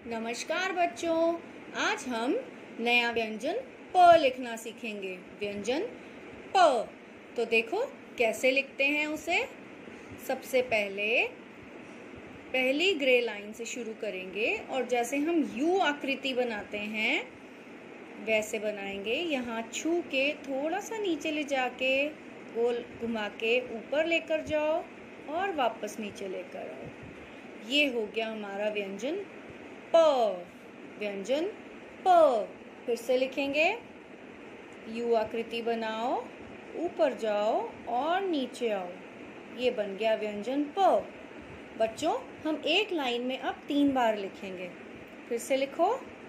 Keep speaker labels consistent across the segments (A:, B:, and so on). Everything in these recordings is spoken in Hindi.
A: नमस्कार बच्चों। आज हम नया व्यंजन प लिखना सीखेंगे। व्यंजन प। तो देखो कैसे लिखते हैं उसे। सबसे पहले पहली ग्रे लाइन से शुरू करेंगे और जैसे हम यू आकृति बनाते हैं वैसे बनाएंगे। यहाँ छू के थोड़ा सा नीचे ले जाके गोल घुमा के ऊपर लेकर जाओ और वापस नीचे लेकर आओ। ये हो गया हमारा व्यंजन प। व्यंजन प। फिर से लिखेंगे। यू आकृति बनाओ, ऊपर जाओ और नीचे आओ। ये बन गया व्यंजन प। बच्चों हम एक लाइन में अब 3 बार लिखेंगे। फिर से लिखो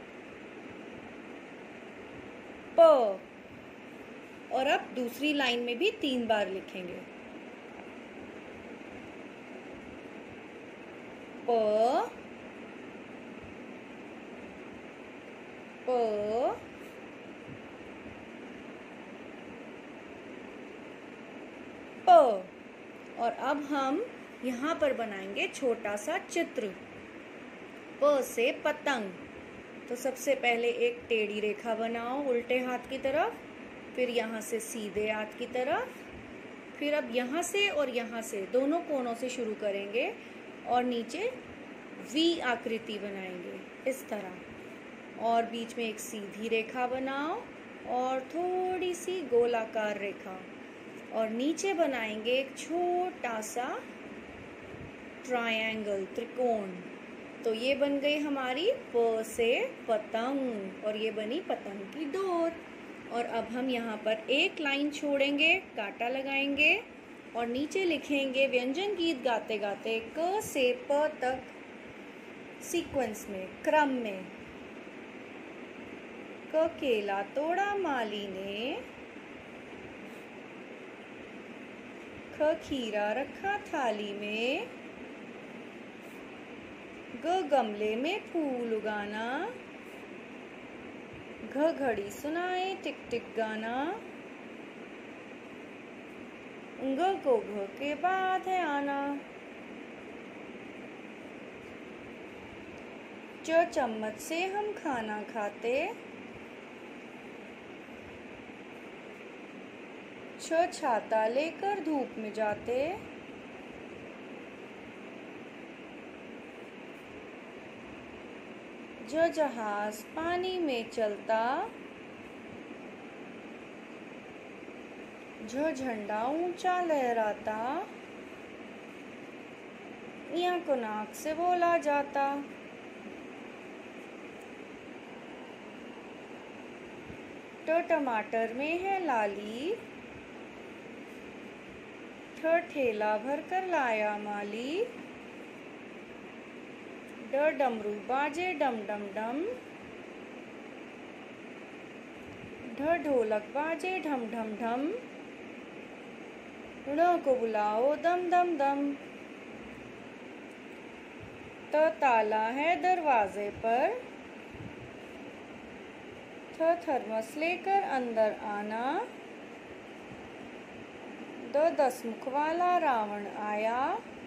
A: प। और अब दूसरी लाइन में भी 3 बार लिखेंगे। प प प। और अब हम यहाँ पर बनाएंगे छोटा सा चित्र। प से पतंग। तो सबसे पहले एक टेढ़ी रेखा बनाओ उल्टे हाथ की तरफ, फिर यहाँ से सीधे हाथ की तरफ, फिर अब यहाँ से और यहाँ से दोनों कोनों से शुरू करेंगे और नीचे वी आकृति बनाएंगे इस तरह। और बीच में एक सीधी रेखा बनाओ और थोड़ी सी गोलाकार रेखा, और नीचे बनाएंगे एक छोटा सा ट्रायंगल, त्रिकोण। तो ये बन गई हमारी प से पतंग, और ये बनी पतंग की डोर। और अब हम यहाँ पर एक लाइन छोड़ेंगे, कांटा लगाएंगे और नीचे लिखेंगे व्यंजन गीत गाते गाते क से प तक सीक्वेंस में, क्रम में। क केला तोड़ा माली ने, ख खीरा रखा थाली में, ग गमले में फूल उगाना, घ घड़ी सुनाए टिक टिक गाना, ग को घ के बाद है आना, च चम्मच से हम खाना खाते, छ छाता लेकर धूप में जाते, ज जहाज पानी में चलता, झ झंडा ऊंचा लहराता, या को नाक से बोला जाता। ट टमाटर में है लाली, ठ ठेला भर कर लाया माली, ड डमरू बाजे डम डम डम, ढ ढोलक बाजे ढम ढम ढम, ण को बुलाओ दम दम दम। त ताला है दरवाजे पर, थ थर्मस लेकर अंदर आना, द 10 मुख वाला रावण आया,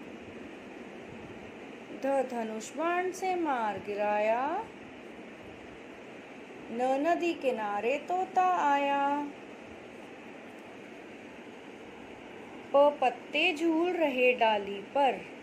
A: ध धनुष बाण से मार गिराया, न नदी किनारे तोता आया, प पत्ते झूल रहे डाली पर,